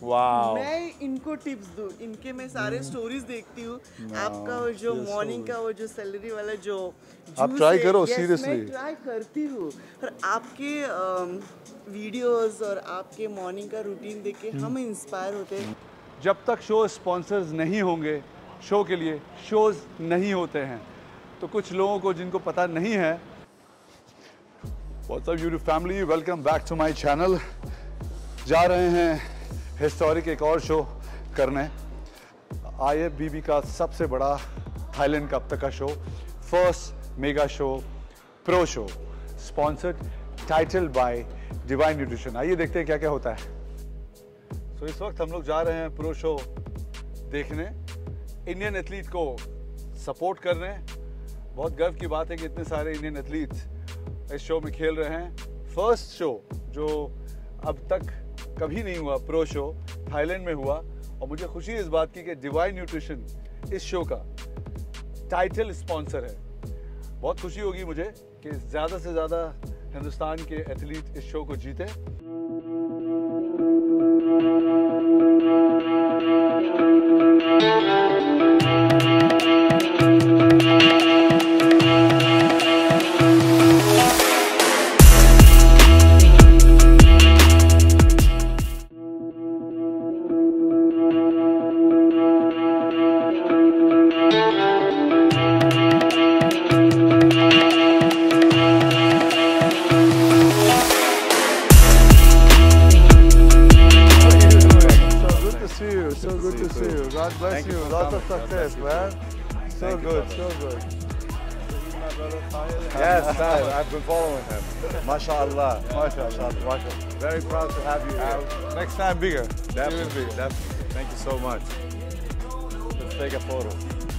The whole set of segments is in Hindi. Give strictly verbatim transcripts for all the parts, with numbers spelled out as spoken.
वाओ। मैं इनको टिप्स दूं, इनके मैं सारे स्टोरीज देखती हूँ। आपका वो जो मॉर्निंग का वो जो सैलरी वाला जो आप ट्राई करो, yes, seriously। मैं ट्राई करती हूँ। और आपके वीडियोस और आपके मॉर्निंग का रूटीन देख के हम इंस्पायर होते हैं। जब तक शो स्पॉन्सर्स नहीं होंगे, शो के लिए शोज नहीं होते हैं। तो कुछ लोगों को जिनको पता नहीं है, what's up YouTube family, welcome back to my channel. जा रहे हैं हिस्टोरिक एक और शो करने, आई एफ बी बी का सबसे बड़ा थाईलैंड का अब तक का show, first mega show, pro show, sponsored title by Divine Nutrition. आइए देखते हैं क्या क्या होता है। तो इस वक्त हम लोग जा रहे हैं प्रो शो देखने, इंडियन एथलीट को सपोर्ट करने। बहुत गर्व की बात है कि इतने सारे इंडियन एथलीट्स इस शो में खेल रहे हैं। फर्स्ट शो जो अब तक कभी नहीं हुआ, प्रो शो थाईलैंड में हुआ। और मुझे खुशी इस बात की कि डिवाइन न्यूट्रिशन इस शो का टाइटल स्पॉन्सर है। बहुत खुशी होगी मुझे कि ज़्यादा से ज़्यादा हिंदुस्तान के एथलीट इस शो को जीते। So good to see you. God bless you. Lots of success, man. So good, so good. Yes, sir. I've been following him. MashaAllah. MashaAllah. MashaAllah. Very proud to have you here. Next time bigger. Definitely, Even bigger. definitely. Thank you so much. Let's take a photo.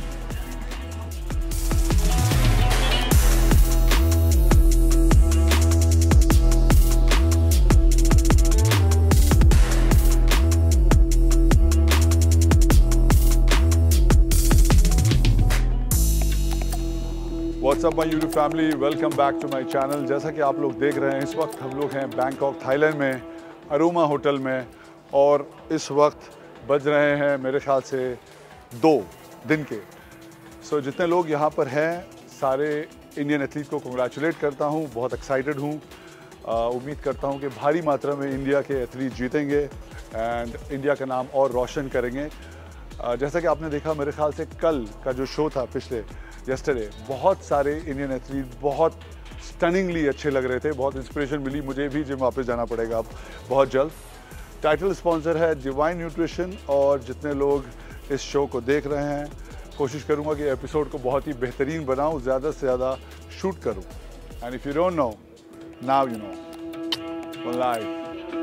What's up my YouTube family, welcome back to my channel. जैसा कि आप लोग देख रहे हैं, इस वक्त हम लोग हैं बैंकॉक थाईलैंड में, अरोमा होटल में। और इस वक्त बज रहे हैं मेरे ख्याल से दो दिन के। सो so, जितने लोग यहाँ पर हैं, सारे इंडियन एथलीट को कंग्रेचुलेट करता हूँ। बहुत एक्साइटेड हूँ। उम्मीद करता हूँ कि भारी मात्रा में इंडिया के एथलीट जीतेंगे एंड इंडिया का नाम और रोशन करेंगे। uh, जैसा कि आपने देखा, मेरे ख्याल से कल का जो शो था, पिछले यस्टरडे, बहुत सारे इंडियन एथलीट बहुत स्टनिंगली अच्छे लग रहे थे। बहुत इंस्पिरेशन मिली। मुझे भी जिम वापस जाना पड़ेगा अब बहुत जल्द। टाइटल स्पॉन्सर है डिवाइन न्यूट्रिशन। और जितने लोग इस शो को देख रहे हैं, कोशिश करूंगा कि एपिसोड को बहुत ही बेहतरीन बनाऊं, ज़्यादा से ज़्यादा शूट करूं। And if you don't know, now you know, live.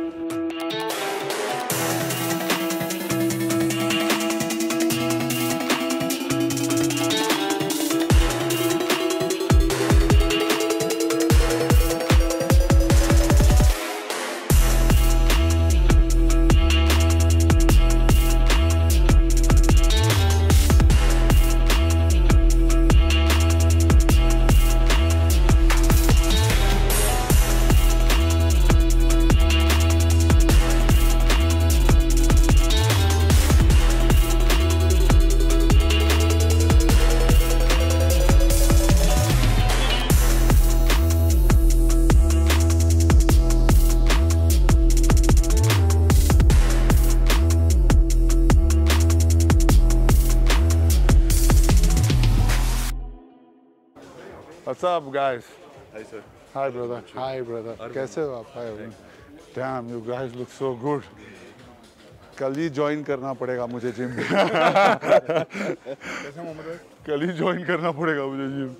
What's up, guys? Hi, sir. Hi, brother. Hi, brother. कैसे हो आप? Hi. Damn, you guys look so good. कल ही ज्वाइन करना पड़ेगा मुझे जिम। कल ही ज्वाइन करना पड़ेगा मुझे gym.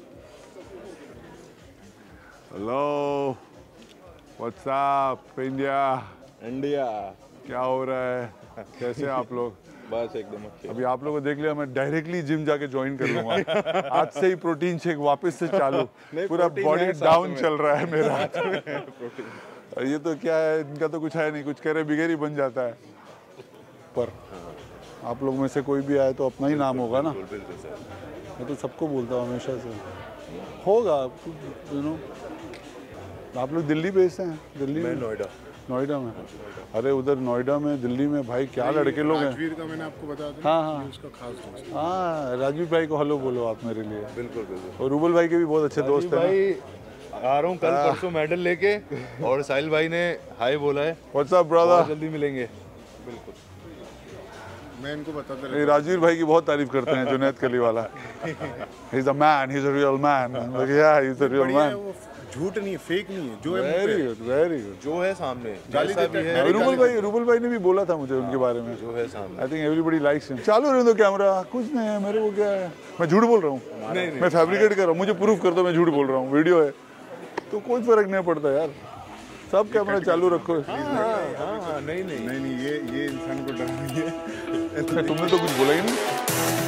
Hello, what's up India? India. क्या हो रहा है? कैसे हैं आप लोग? बस एकदम अच्छे। अभी आप लोगों को देख लिया, मैं डायरेक्टली जिम जाके ज्वाइन कर लूंगा। आज से ही प्रोटीन शेक वापस से चालू। पूरा बॉडी डाउन चल रहा है मेरा। ये तो क्या है, इनका तो कुछ है नहीं, कुछ करे बिगैर ही बन जाता है। पर आप लोग में से कोई भी आए तो अपना ही नाम होगा ना। मैं तो सबको बोलता हूँ हमेशा से, होगा। यू नो, आप लोग दिल्ली बेस्ड हैं? दिल्ली में नोएडा। नोएडा में? अरे उधर नोएडा में, दिल्ली में भाई क्या लड़के लोग हैं। राजवीर का मैंने आपको बता दिया। हाँ हाँ, उसका खास दोस्त। हाँ राजवीर भाई को हेलो बोलो आप मेरे लिए। बिल्कुल बिल्कुल। और रूबल भाई के भी बहुत अच्छे दोस्त हैं। भाई आ रहा हूँ कल परसों मेडल लेके, और साहिल भाई ने हाय बोला है। What's up brother? जल्दी मिलेंगे। बिल्कुल, मैं इनको बताता ये राजवीर भाई की बहुत तारीफ करते हैं जुनैद कली वाला। He is a man, he is a real man. Yeah he is a real man. वो झूठ नहीं है, फेक नहीं है, जो है वेरी गुड, वेरी गुड। जो है सामने गाली जैसा देता भी है। है, रूबल भाई, रूबल भाई ने भी बोला था मुझे उनके बारे में। जो है सामने। I think everybody likes him. चालू रहने दो कैमरा, कुछ नहीं है, मेरे को क्या है, मैं झूठ बोल रहा हूँ, मैं फैब्रिकेट कर रहा हूँ, मुझे प्रूफ कर दो मैं झूठ बोल रहा हूँ, वीडियो है तो कोई फर्क नहीं पड़ता यार, सब कैमरा चालू रखो। हाँ हाँ हाँ, नहीं नहीं नहीं नहीं, ये ये इंसान को डर नहीं है। तुमने तो कुछ बोला ही नहीं।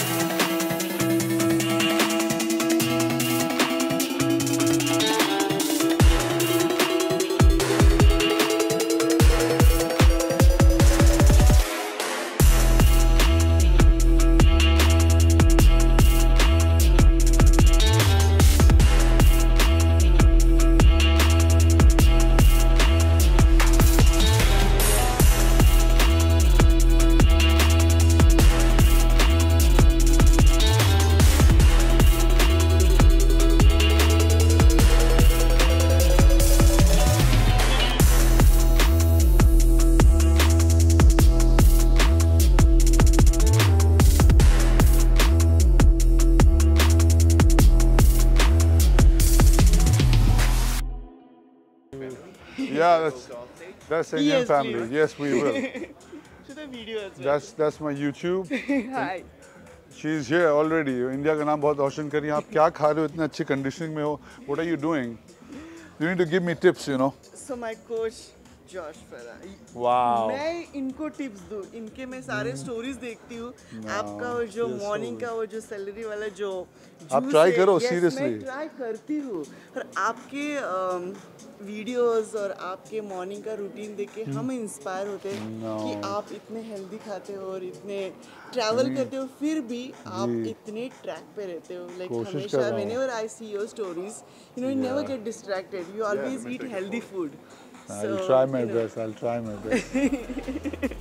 Yeah, that's that's Indian Yes, family. please. Yes, we will. To the video as well. That's that's my YouTube. Hi. She is here already. India का नाम बहुत रोशन करी। आप क्या खा रहे हो, इतने अच्छी कंडीशनिंग में हो? What are you doing? You need to give me tips, you know. So my coach Josh फेरा। Wow. मैं इनको टिप्स दूँ, इनके मैं सारे स्टोरीज देखती हूँ। आपका वो जो मॉर्निंग का वो जो सैलरी वाला जो आप ट्राई करो yes, सीरियसली। मैं ट्राई करती हूँ, और आपके वीडियोस और आपके मॉर्निंग का रूटीन देख के हम इंस्पायर होते हैं कि आप इतने हेल्दी खाते हो और इतने ट्रैवल करते हो, फिर भी आप इतने ट्रैक पे रहते हो। लाइक हमेशा whenever I see your stories, you know, you never get distracted, you always eat healthy food. I'll try my best. I'll try my best.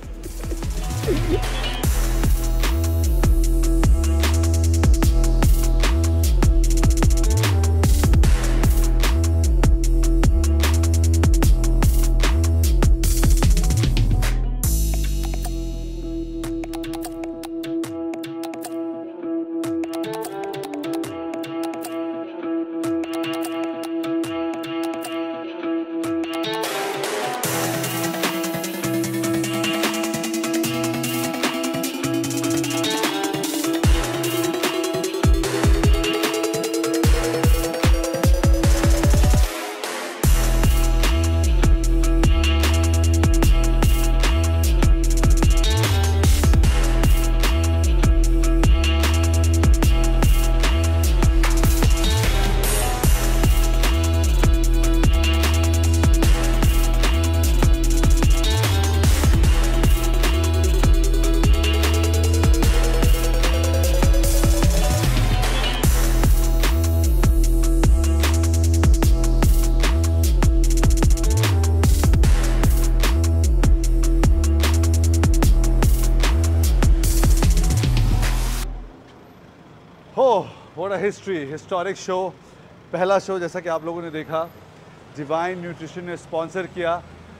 Oh, what a history, historic show। पहला शो जैसा कि आप लोगों ने देखा, डिवाइन न्यूट्रिशन ने स्पॉन्सर किया,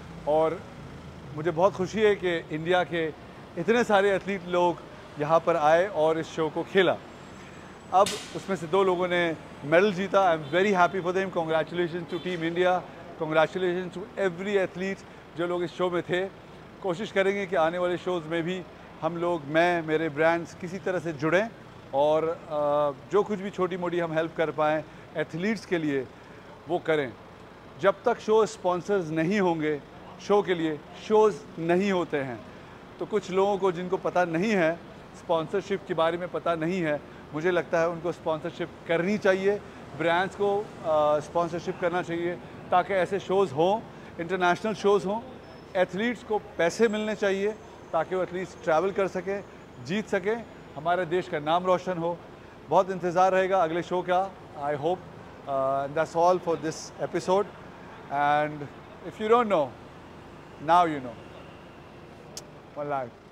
और मुझे बहुत खुशी है कि इंडिया के इतने सारे एथलीट लोग यहाँ पर आए और इस शो को खेला। अब उसमें से दो लोगों ने मेडल जीता। I am very happy for them. Congratulation to team India, congratulation to every athlete जो लोग इस शो में थे। कोशिश करेंगे कि आने वाले शोज़ में भी हम लोग, मैं, मेरे ब्रांड्स किसी तरह से जुड़ें, और जो कुछ भी छोटी मोटी हम हेल्प कर पाएँ एथलीट्स के लिए वो करें। जब तक शो स्पॉन्सर्स नहीं होंगे, शो के लिए शोज़ नहीं होते हैं। तो कुछ लोगों को जिनको पता नहीं है, स्पॉन्सरशिप के बारे में पता नहीं है, मुझे लगता है उनको स्पॉन्सरशिप करनी चाहिए, ब्रांड्स को स्पॉन्सरशिप करना चाहिए, ताकि ऐसे शोज़ हों, इंटरनेशनल शोज़ हों। एथलीट्स को पैसे मिलने चाहिए ताकि वो एथलीट्स ट्रैवल कर सकें, जीत सकें, हमारे देश का नाम रोशन हो। बहुत इंतज़ार रहेगा अगले शो का। I hope that's all for this episode, and if you don't know, Now you know. One life.